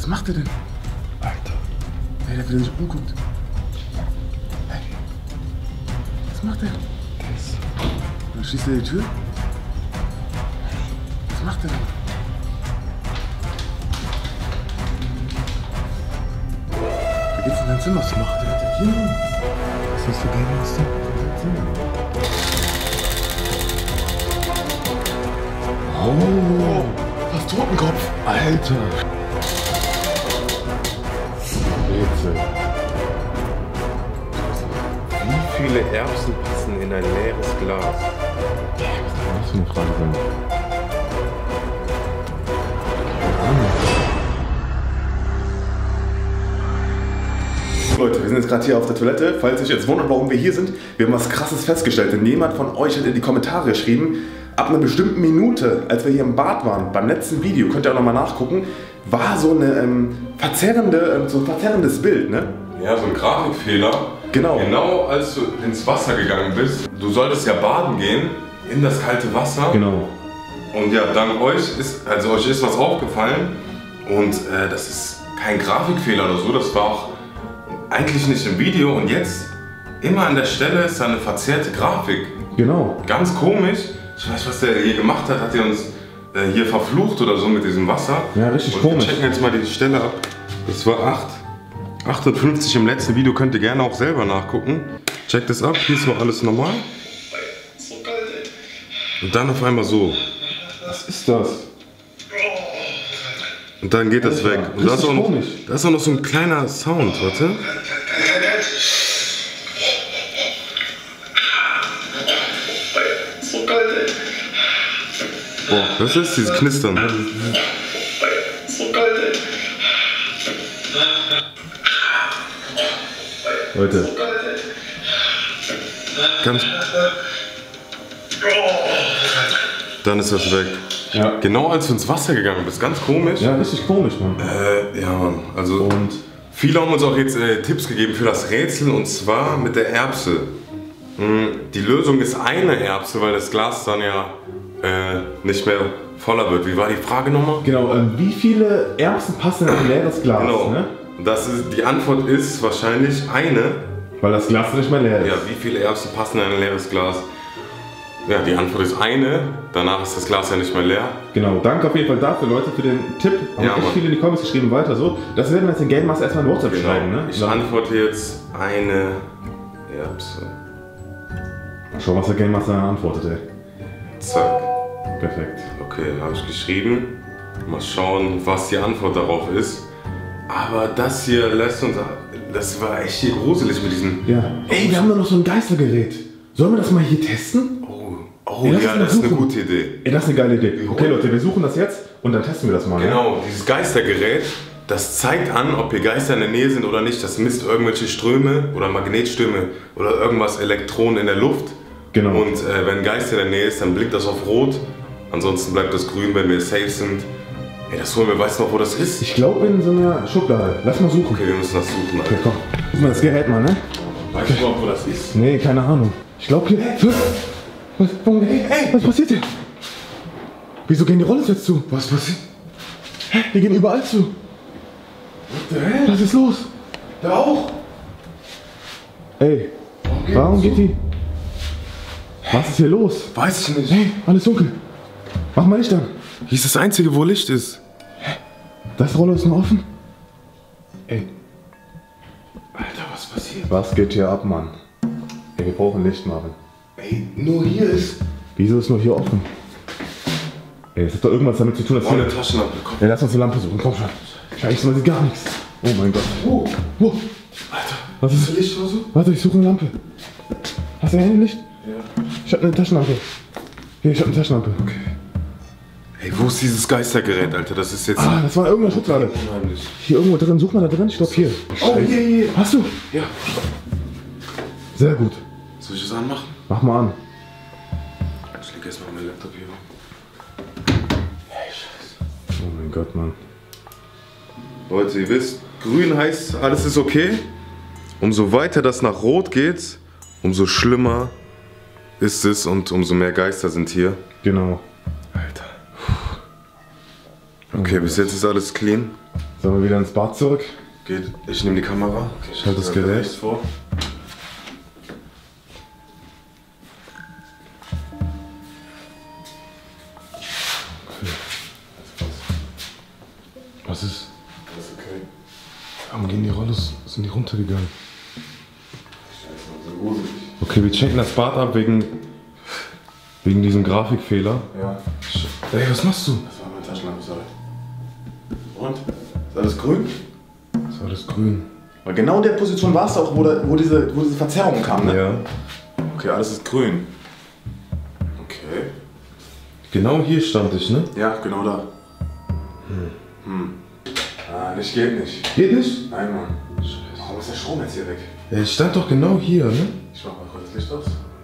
Was macht der denn? Alter. Hey, der will sich umguckt. Hey. Was macht der? Dann schließt er die Tür. Was macht der denn? Der geht von deinem Zimmer. Was macht der denn hier? Was ist so geil, was ist Oh, was Totenkopf. Alter. Rätsel. Wie viele Erbsen passen in ein leeres Glas? Was für eine Frage sein? Leute, wir sind jetzt gerade hier auf der Toilette. Falls ihr euch jetzt wundert, warum wir hier sind, wir haben was Krasses festgestellt. Denn jemand von euch hat in die Kommentare geschrieben, ab einer bestimmten Minute, als wir hier im Bad waren, beim letzten Video, könnt ihr auch nochmal nachgucken, war so eine so ein verzerrendes Bild, ne? Ja, so ein Grafikfehler. Genau. Genau als du ins Wasser gegangen bist. Du solltest ja baden gehen in das kalte Wasser. Genau. Und ja, dank euch ist was aufgefallen. Und das ist kein Grafikfehler oder so. Das war auch eigentlich nicht im Video. Und jetzt, immer an der Stelle ist da eine verzerrte Grafik. Genau. Ganz komisch. Ich weiß, was der hier gemacht hat. Hat er uns hier verflucht oder so mit diesem Wasser? Ja, richtig und komisch. Wir checken jetzt mal die Stelle ab. Das war 58 im letzten Video. Könnt ihr gerne auch selber nachgucken. Checkt es ab. Hier ist noch alles normal. Und dann auf einmal so. Was ist das? Und dann geht das weg. Und da ist auch noch so ein kleiner Sound. Warte. Boah, was ist dieses Knistern? Leute. Ganz. Dann ist das weg. Ja. Genau als du ins Wasser gegangen bist. Ganz komisch. Ja, richtig komisch, Mann. Ja, Mann. Also. Und viele haben uns auch jetzt Tipps gegeben für das Rätsel, und zwar mit der Erbse. Die Lösung ist eine Erbse, weil das Glas dann ja nicht mehr voller wird. Wie war die Frage nochmal? genau, wie viele Erbsen passen in ein leeres Glas? Genau. Ne? Die Antwort ist wahrscheinlich eine. Weil das Glas nicht mehr leer ist. Ja, wie viele Erbsen passen in ein leeres Glas? Ja, die Antwort ist eine. Danach ist das Glas ja nicht mehr leer. Genau, danke auf jeden Fall dafür, Leute, für den Tipp. Haben Ja, echt Mann. viele in die Comments geschrieben, weiter so. Das werden wir jetzt den Game Master erstmal in WhatsApp schreiben, ne? Ich antworte jetzt eine Erbse. Mal schauen, was der Game Master antwortet, ey. Zack. Perfekt. Okay, habe ich geschrieben. Mal schauen, was die Antwort darauf ist. Aber das hier lässt uns... Das war echt hier gruselig mit diesem... Ja. Ey, wir haben da noch so ein Geistergerät. Sollen wir das mal hier testen? Oh Ey, ja, das ist eine gute Idee. Ey, das ist eine geile Idee. Okay, Leute, wir suchen das jetzt und dann testen wir das mal. Genau, dieses Geistergerät, das zeigt an, ob hier Geister in der Nähe sind oder nicht. Das misst irgendwelche Ströme oder Magnetströme oder irgendwas, Elektronen in der Luft. Genau. Und wenn ein Geist in der Nähe ist, dann blinkt das auf Rot. Ansonsten bleibt das grün, wenn wir safe sind. Ey, das holen wir, weißt du noch, wo das ist? Ich glaube in so einer Schublade. Lass mal suchen. Okay, wir müssen das suchen. Okay, komm. Guck mal das Gerät mal, ne? Weißt du überhaupt, wo das ist? Nee, keine Ahnung. Ich glaube hier... Was passiert hier? Wieso gehen die Rollos jetzt zu? Was passiert? Hä? Die gehen überall zu. Was ist los? Da auch? Ey, warum geht die? Was ist hier los? Weiß ich nicht. Hey, alles dunkel. Mach mal Licht an. Hier ist das einzige, wo Licht ist. Das Rollo ist noch offen. Ey, Alter, was passiert? was geht hier ab, Mann? Ey, wir brauchen Licht, Marvin. Ey, nur hier ist... Wieso ist nur hier offen? Ey, es hat doch irgendwas damit zu tun, dass Oh, eine Taschenlampe, komm. Ey, lass uns eine Lampe suchen, komm schon. Scheiße, man sieht gar nichts. Oh mein Gott. Oh, Wo? Alter, Was ist? Licht oder so? Warte, ich suche eine Lampe. Hast du ein Handylicht? Ja. Ich hab eine Taschenlampe. Hier, ich hab eine Taschenlampe. Okay. Ey, wo ist dieses Geistergerät, Alter? Das ist jetzt... Ah, das war in irgendeiner Schublade. unheimlich. Hier irgendwo drin, such mal da drin. Ich glaube hier. Oh, hier. Hast du? Ja. Sehr gut. Soll ich das anmachen? Mach mal an. Ich leg erstmal meinen Laptop hier. Hey, Scheiße. Oh mein Gott, Mann. Leute, ihr wisst, grün heißt, alles ist okay. Umso weiter das nach rot geht, umso schlimmer ist es und umso mehr Geister sind hier. Genau. Alter. Okay, bis jetzt ist alles clean. So. Sollen wir wieder ins Bad zurück? Geht. Ich nehme die Kamera. Okay, ich halte das Gerät vor. Was ist? Das ist okay. Warum gehen die Rollos? Sind die runtergegangen? Scheiße, so gruselig. Okay, wir checken das Bad ab wegen diesem Grafikfehler. Ja. Ey, was machst du? Das war meine Taschenlampe, sorry. Und? Ist alles grün? Das ist alles grün. Weil genau in der Position warst du auch, wo diese Verzerrung kam, ne? Ja. Okay, alles ist grün. Okay. Genau hier stand ich, ne? Ja, genau da. Ah, das geht nicht. Geht nicht? Nein, Mann. Warum ist der Strom jetzt hier weg? Ja, ich stand doch genau hier, ne? Ich mach mal kurz das Licht aus.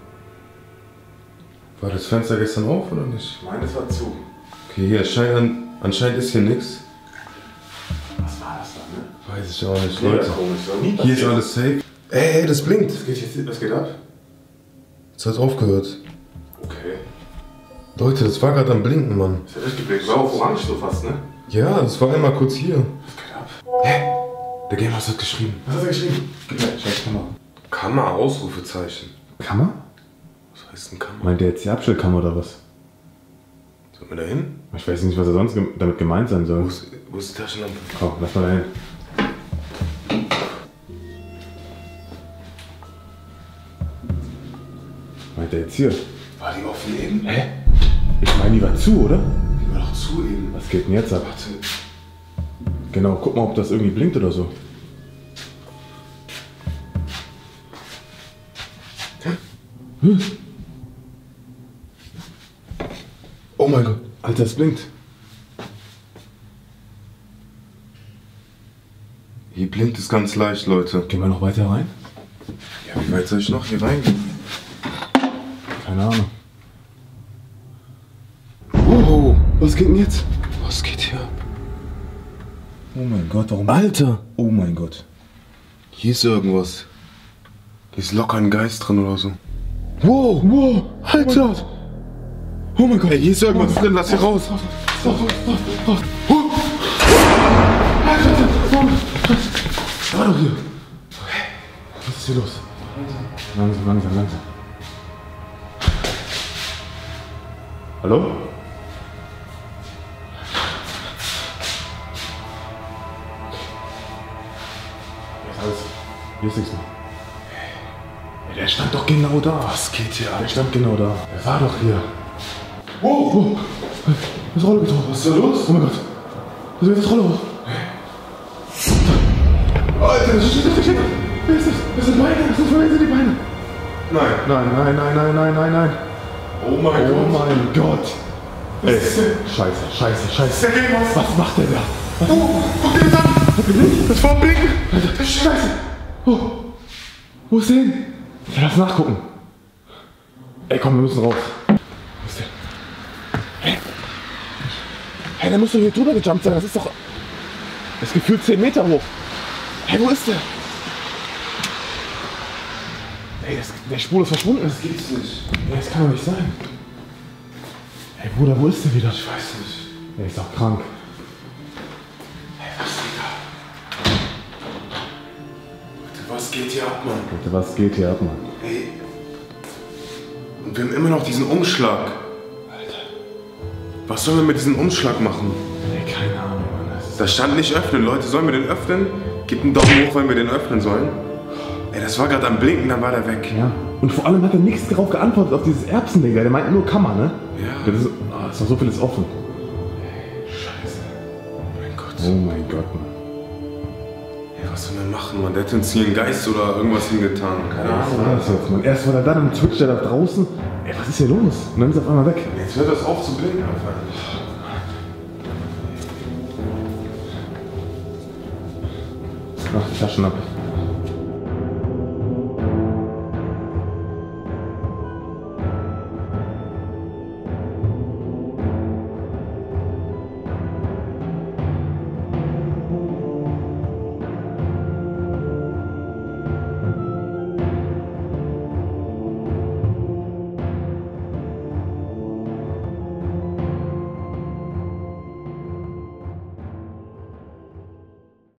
War das Fenster gestern auf oder nicht? Ich meine, es war zu. Okay, hier anscheinend ist hier nichts. Was war das da, ne? Weiß ich auch nicht, Mega Leute. komisch. Das war nie Hier ist passiert. alles safe. Ey, das blinkt. Was geht ab? Jetzt hat aufgehört. Okay. Leute, das war gerade am Blinken, Mann. Das hat echt geblinkt. War auf orange so fast, ne? Ja, das war einmal kurz hier. Was geht ab? Der Gamer hat geschrieben. Was hat er geschrieben? Gib mir, scheiß Kamera. Kammer, Ausrufezeichen. Kammer? Was heißt denn Kammer? Meint der jetzt die Abstellkammer oder was? Sollen wir da hin? Ich weiß nicht, was er sonst damit gemeint sein soll. Wo ist die Taschenlampe? Komm, lass mal da hin. Meint der jetzt hier? War die offen eben? Hä? Ich meine, die war zu, oder? Die war doch zu eben. Was geht denn jetzt ab? Warte. Genau, guck mal, ob das irgendwie blinkt oder so. Hm? Oh mein Gott, Alter, es blinkt. Hier blinkt es ganz leicht, Leute. Gehen wir noch weiter rein? Ja, wie weit soll ich noch hier reingehen? Keine Ahnung. Oh, was geht denn jetzt? Was geht hier ab? Oh mein Gott, warum? Alter! Oh mein Gott. Hier ist irgendwas. Hier ist locker ein Geist drin oder so. Wow, wow, Alter! Oh mein Gott, Ey, hier ist irgendwas drin, lass hier raus. War doch hier. Was ist hier los? Langsam, langsam, langsam. Hallo? Hier ist nichts mehr. Ja, der stand doch genau da. Was geht hier ab? Der stand genau da. Der war doch hier. Wow! Wow. Das Rolle getroffen. Was ist da los? Oh mein Gott. Das ist das Rolle hoch. Alter, das ist wer ist das? Das sind Beine. Das sind die Beine. Nein. Nein. Oh mein Oh Gott. mein Gott. Ey, scheiße. Der Game aus. Was macht der da? Oh, guck dir das an. Das war Blinken. Das ist scheiße. Oh. Wo ist der hin? Ja, lass nachgucken. Ey, komm, wir müssen raus. Wo ist der? Hey, der muss doch hier drüber gejumpt sein. Das ist doch... Das ist gefühlt 10 Meter hoch. Hey, wo ist der? Ey, der Spur ist verschwunden. Das gibt's nicht. Ey, das kann doch nicht sein. Hey, Bruder, wo ist der wieder? Ich weiß nicht. Der ist doch krank. Hey, was geht da? Leute, was geht hier ab, Mann? Alter, was geht hier ab, Mann? Ey. Und wir haben immer noch diesen Umschlag. Alter. Was sollen wir mit diesem Umschlag machen? Ey, keine Ahnung, Mann. Das ist Da stand nicht öffnen. Leute, sollen wir den öffnen? Gebt einen Daumen hoch, wenn wir den öffnen sollen. Ey, das war gerade am Blinken, dann war der weg. ja. Und vor allem hat er nichts darauf geantwortet, auf dieses Erbsending. Der meint nur Kammer, ne? Ja. Das ist, ist noch so vieles offen. Scheiße. Oh mein Gott. Oh mein Gott, Mann. Ey, was sollen wir machen, Mann? Der hat uns hier einen Geist oder irgendwas hingetan. Keine Was Ahnung. war das jetzt, Mann? Erst war er dann im Twitch, der da draußen. Ey, was ist hier los? Und dann ist er auf einmal weg. Jetzt hört das auf zu blinken einfach. Mach die Taschen ab.